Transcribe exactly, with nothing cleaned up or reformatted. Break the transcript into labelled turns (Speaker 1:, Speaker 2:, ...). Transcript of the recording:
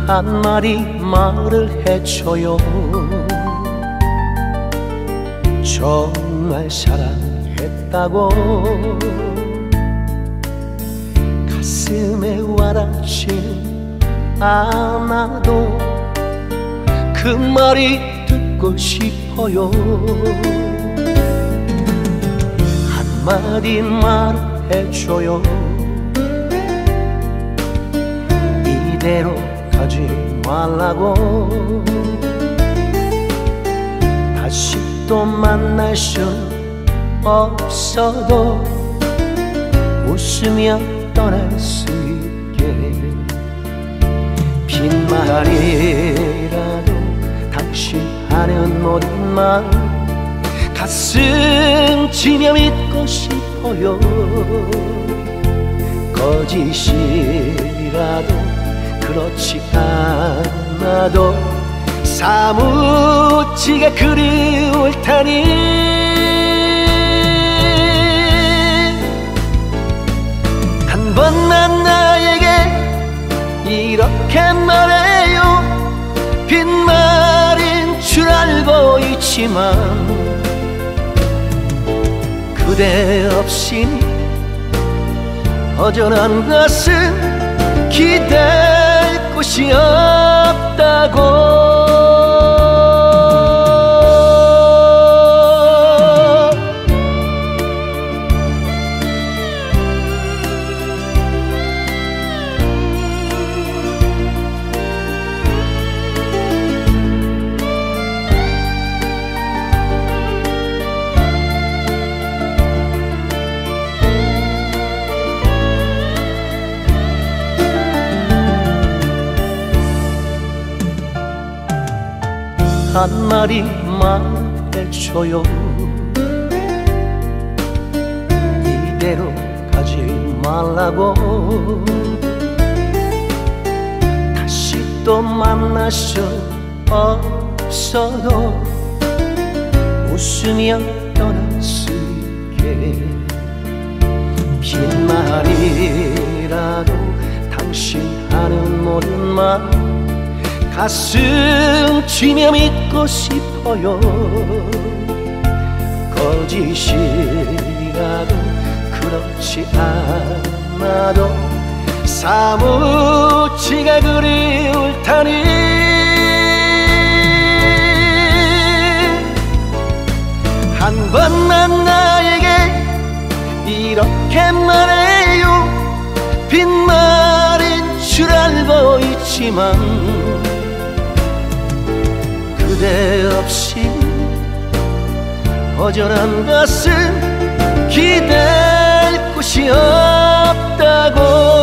Speaker 1: 한마디 말을 해줘요. 정말 사랑했다고 가슴에 와닿지는 않아도 그 말이 듣고 싶어요. 한마디 말을 해줘요. 이대로 가지 말라고. 다시 또 만날 수 없어도 웃으며 떠날 수 있게 빈말이라도 당신 하는 모든 말 가슴 치며 믿고 싶어요. 거짓이라도 그렇지 않아도 사무치게 그리울 테니 한 번만 나에게 이렇게 말해요. 빈말인 줄 알고 있지만 그대 없이 허전한 것은 기댈 곳이 없다고. 한마디 말해줘요. 이대로 가지 말라고. 다시 또 만날 수 없어도 웃으며 떠날 수 있게 빈말이라도 당신 하는 모든 말 가슴 치며 믿고 싶어요. 거짓이라도 그렇지 않아도 사무치게 그리울 테니 한 번만 나에게 이렇게 말해요. 빈말인 줄 알고 있지만 그대 없이 허전한 것은 기댈 곳이 없다고.